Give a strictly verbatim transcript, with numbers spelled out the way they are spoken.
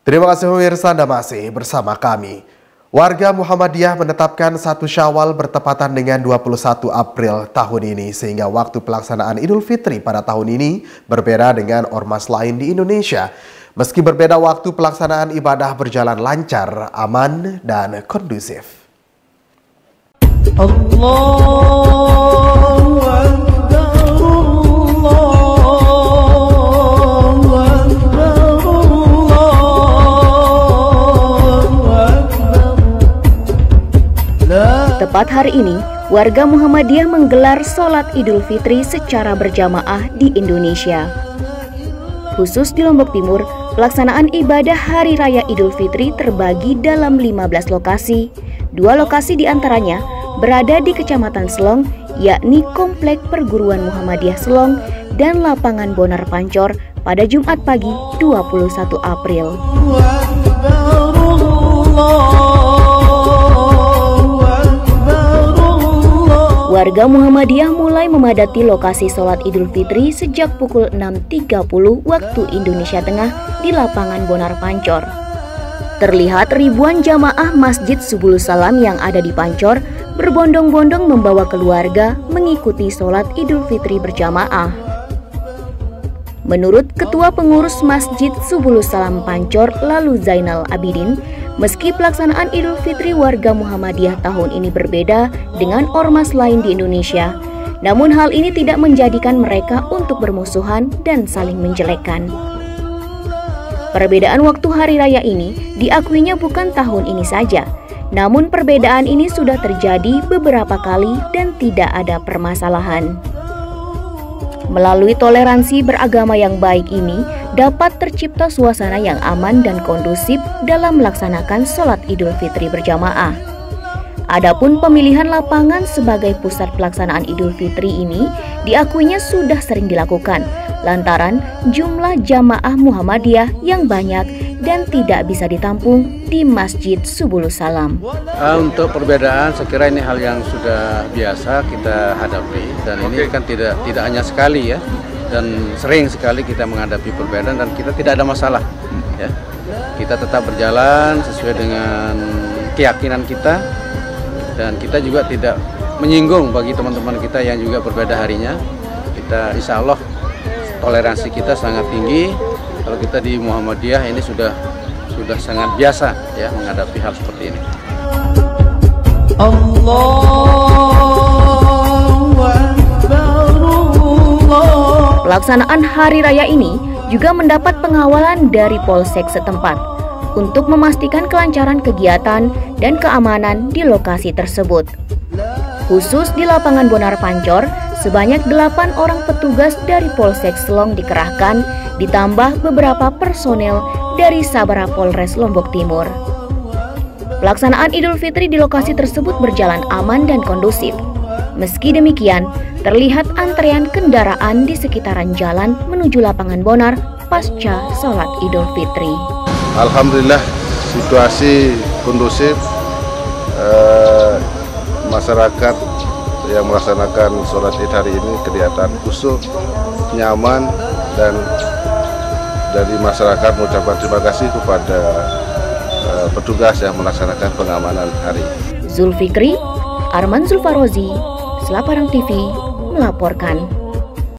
Terima kasih pemirsa, Anda masih bersama kami. Warga Muhammadiyah menetapkan satu Syawal bertepatan dengan dua puluh satu April tahun ini, sehingga waktu pelaksanaan Idul Fitri pada tahun ini berbeda dengan ormas lain di Indonesia. Meski berbeda waktu, pelaksanaan ibadah berjalan lancar, aman, dan kondusif. Allahu Akbar, Allahu Akbar, Allahu Akbar. Tepat hari ini, warga Muhammadiyah menggelar sholat Idul Fitri secara berjamaah di Indonesia. Khusus di Lombok Timur, pelaksanaan ibadah Hari Raya Idul Fitri terbagi dalam lima belas lokasi. Dua lokasi diantaranya berada di Kecamatan Selong, yakni Komplek Perguruan Muhammadiyah Selong dan Lapangan Bonar Pancor pada Jumat pagi dua puluh satu April. Warga Muhammadiyah mulai memadati lokasi sholat Idul Fitri sejak pukul enam tiga puluh waktu Indonesia Tengah di Lapangan Bonar Pancor. Terlihat ribuan jamaah Masjid Subulus Salam yang ada di Pancor berbondong-bondong membawa keluarga mengikuti sholat Idul Fitri berjamaah. Menurut Ketua Pengurus Masjid Subulus Salam Pancor, Lalu Zainal Abidin, meski pelaksanaan Idul Fitri warga Muhammadiyah tahun ini berbeda dengan ormas lain di Indonesia, namun hal ini tidak menjadikan mereka untuk bermusuhan dan saling menjelekkan. Perbedaan waktu hari raya ini diakuinya bukan tahun ini saja, namun perbedaan ini sudah terjadi beberapa kali dan tidak ada permasalahan. Melalui toleransi beragama yang baik ini, dapat tercipta suasana yang aman dan kondusif dalam melaksanakan sholat Idul Fitri berjamaah. Adapun pemilihan lapangan sebagai pusat pelaksanaan Idul Fitri ini diakuinya sudah sering dilakukan, lantaran jumlah jamaah Muhammadiyah yang banyak dan tidak bisa ditampung di Masjid Subulus Salam. Untuk perbedaan, saya kira ini hal yang sudah biasa kita hadapi, dan ini kan tidak tidak hanya sekali ya, dan sering sekali kita menghadapi perbedaan dan kita tidak ada masalah. Ya, kita tetap berjalan sesuai dengan keyakinan kita, dan kita juga tidak menyinggung bagi teman-teman kita yang juga berbeda harinya. Kita insya Allah toleransi kita sangat tinggi. Kalau kita di Muhammadiyah ini sudah sudah sangat biasa ya menghadapi hal seperti ini. Allahu Akbar, Allah. Pelaksanaan Hari Raya ini juga mendapat pengawalan dari Polsek setempat untuk memastikan kelancaran kegiatan dan keamanan di lokasi tersebut. Khusus di Lapangan Bonar Pancor, sebanyak delapan orang petugas dari Polsek Selong dikerahkan, ditambah beberapa personel dari Sabara Polres Lombok Timur. Pelaksanaan Idul Fitri di lokasi tersebut berjalan aman dan kondusif. Meski demikian, terlihat antrean kendaraan di sekitaran jalan menuju Lapangan Bonar pasca sholat Idul Fitri. Alhamdulillah situasi kondusif, eh, masyarakat yang melaksanakan sholat Id hari ini kelihatan khusyuk, nyaman, dan dari masyarakat mengucapkan terima kasih kepada uh, petugas yang melaksanakan pengamanan hari ini. Zulfikri, Arman Zulfarozi, Selaparang T V melaporkan.